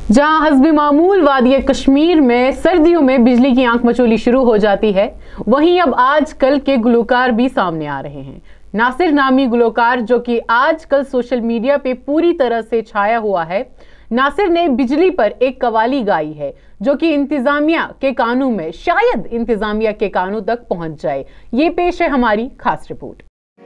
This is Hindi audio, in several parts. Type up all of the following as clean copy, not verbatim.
जहां हस्बे मामूल वादिया कश्मीर में सर्दियों में बिजली की आंख मचोली शुरू हो जाती है, वहीं अब आजकल के गुलकार भी सामने आ रहे हैं। नासिर नामी गुलकार जो कि आजकल सोशल मीडिया पे पूरी तरह से छाया हुआ है, नासिर ने बिजली पर एक कवाली गाई है जो कि इंतजामिया के कानों में, शायद इंतजामिया के कानों तक पहुंच जाए। ये पेश है हमारी खास रिपोर्ट।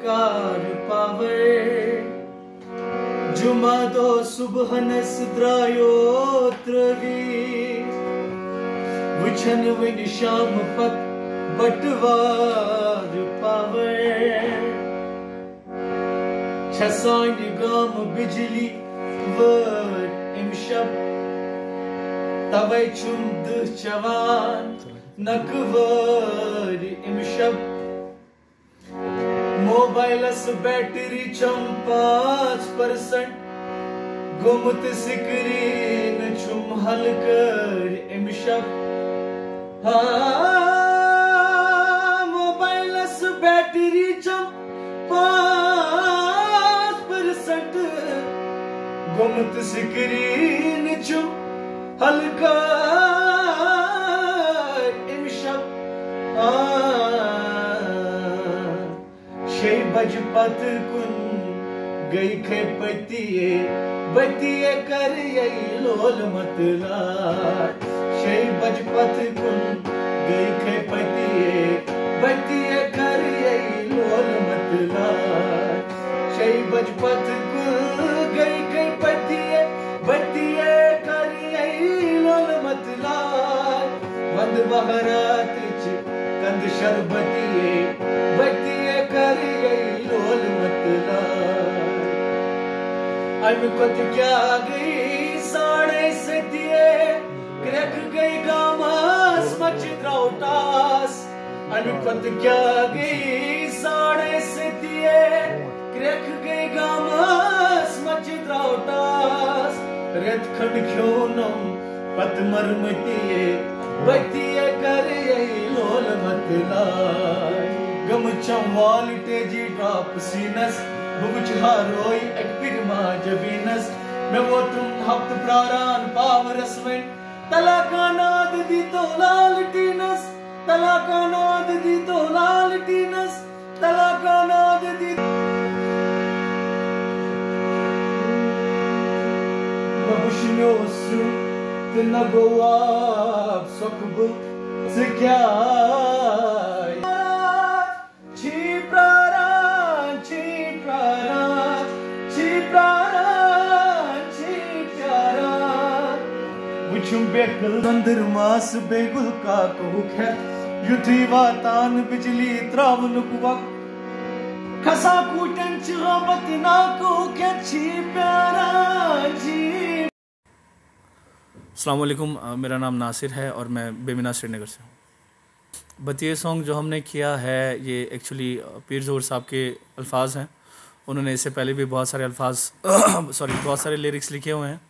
जुमा दो सुबह नस द्रायो त्रवी वुछन वन शाम पक बटवार पावे छसान गाम बिजली वर इमशब तवे चुंद चवान नकवर इमशब मोबाइलस बैटरी 5% गुमत स्क्रीन छुम हलकर इमशब मोबाइलस बैटरी 5% गुमत स्क्रीन छुम हलकर इमशब बजपत कुन गई खे बतिये कर यही लोल मतला शे बजपत कुन गई खे बतिये कर यही लोल मतला शे बजपत कुन गई खे बतिये कर यही लोल मतला वंद बहरात कंद शरबतिये बतिये कर यही लोल मतला अनकत क्या गई साढ़े सतिये क्रख गई गामास मच द्रौटास अनकत क्या गई साढ़े सतिये क्रख गई गामास मच द्रौटास रेत खंड क्यों पत मरमतिये बतिये कर यही लोल मतला गम चंवाल तेजी ड्रॉप सीनस बुच हारोई एक्टिव मा जबीनस मैं वो तुम हफ्त प्रारान पावरस में तला का नाद दी तो लाल टीनस तला का नाद दी तो लाल टीनस तला का नाद दी मबुशनोसु तनगोआब सकबु से क्या अंदर मास बेगुल का कहूखे युथी वातान बिजली त्रावन कुवक खसा कूटन चिराबत ना कहूखे छी प्यारा जी। अस्सलाम वालेकुम, मेरा नाम नासिर है और मैं बेमिना श्रीनगर से हूँ। बतिये सॉन्ग जो हमने किया है ये एक्चुअली पीर ज़ोहर साहब के अल्फाज हैं। उन्होंने इससे पहले भी बहुत सारे बहुत सारे लिरिक्स लिखे हुए हैं।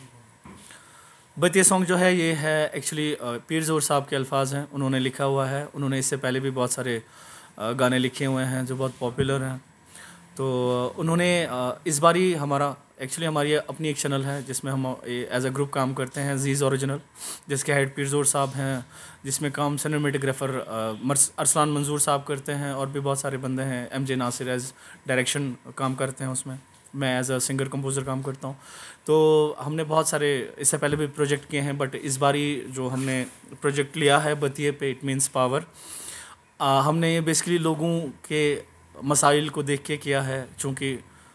बट ये सॉन्ग जो है ये है एक्चुअली पीर ज़ोहर साहब के अल्फाज हैं, उन्होंने लिखा हुआ है। उन्होंने इससे पहले भी बहुत सारे गाने लिखे हुए हैं जो बहुत पॉपुलर हैं। तो उन्होंने इस बारी हमारी अपनी एक चैनल है जिसमें हम एज अ ग्रुप काम करते हैं, जीज़ ओरिजिनल, जिसके हेड पीर ज़ोहर साहब हैं, जिसमें काम सिनेमेटोग्राफर अरसलान मंजूर साहब करते हैं और भी बहुत सारे बंदे हैं। MJ नासिर एज डायरेक्शन काम करते हैं, उसमें मैं एज अ सिंगर कंपोज़र काम करता हूँ। तो हमने बहुत सारे इससे पहले भी प्रोजेक्ट किए हैं, बट इस बारी जो हमने प्रोजेक्ट लिया है बतिये पे, इट मीन्स पावर, हमने ये बेसिकली लोगों के मसाइल को देख के किया है। चूँकि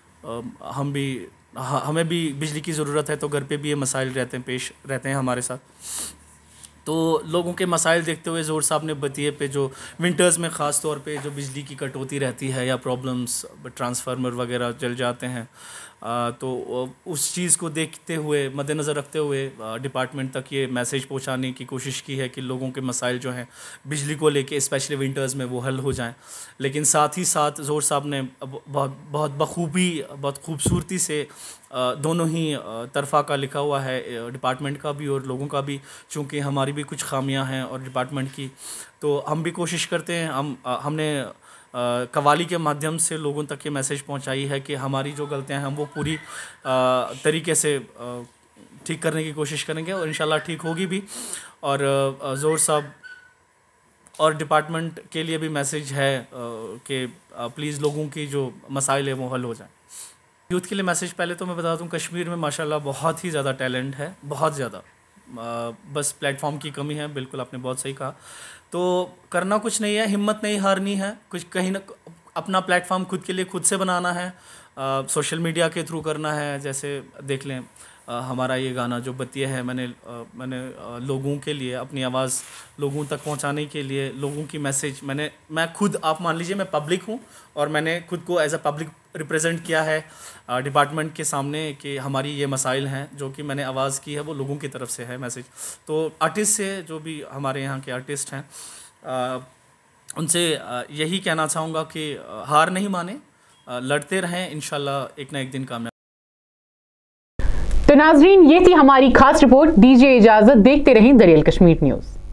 हमें भी बिजली की ज़रूरत है, तो घर पे भी ये मसाइल पेश रहते हैं हमारे साथ। तो लोगों के मसाइल देखते हुए ज़ोहर साहब ने बतिये पे जो विंटर्स में ख़ास तौर पे जो बिजली की कटौती रहती है या प्रॉब्लम्स, ट्रांसफार्मर वगैरह जल जाते हैं, तो उस चीज़ को देखते हुए, मद्देनज़र रखते हुए डिपार्टमेंट तक ये मैसेज पहुंचाने की कोशिश की है कि लोगों के मसाइल जो हैं बिजली को लेके स्पेशली विंटर्स में वो हल हो जाएं। लेकिन साथ ही साथ ज़ोहर साहब ने बहुत बखूबी, बहुत खूबसूरती से दोनों ही तरफ़ा का लिखा हुआ है, डिपार्टमेंट का भी और लोगों का भी। चूँकि हमारी भी कुछ खामियां हैं और डिपार्टमेंट की, तो हम भी कोशिश करते हैं। हमने कवाली के माध्यम से लोगों तक ये मैसेज पहुंचाई है कि हमारी जो गलतियां हैं हम वो पूरी तरीके से ठीक करने की कोशिश करेंगे और इंशाल्लाह ठीक होगी भी। और ज़ोहर साहब और डिपार्टमेंट के लिए भी मैसेज है कि प्लीज़ लोगों की जो मसाइल है वो हल हो जाए। यूथ के लिए मैसेज पहले तो मैं बता दूं, कश्मीर में माशाल्लाह बहुत ही ज़्यादा टैलेंट है, बहुत ज़्यादा, बस प्लेटफॉर्म की कमी है। बिल्कुल आपने बहुत सही कहा। तो करना कुछ नहीं है, हिम्मत नहीं हारनी है, कुछ कहीं ना अपना प्लेटफॉर्म खुद के लिए खुद से बनाना है, सोशल मीडिया के थ्रू करना है। जैसे देख लें हमारा ये गाना जो बतिया है, मैंने लोगों के लिए अपनी आवाज़ लोगों तक पहुंचाने के लिए, लोगों की मैसेज मैं खुद, आप मान लीजिए मैं पब्लिक हूं और मैंने खुद को एज अ पब्लिक रिप्रेजेंट किया है डिपार्टमेंट के सामने कि हमारी ये मसाइल हैं, जो कि मैंने आवाज़ की है वो लोगों की तरफ से है मैसेज। तो आर्टिस्ट से, जो भी हमारे यहाँ के आर्टिस्ट हैं, उनसे यही कहना चाहूँगा कि हार नहीं माने, लड़ते रहें, इंशाल्लाह एक ना एक दिन कामयाब। तो नाजरीन, ये थी हमारी खास रिपोर्ट। दीजिए इजाजत, देखते रहें दरियल कश्मीर न्यूज़।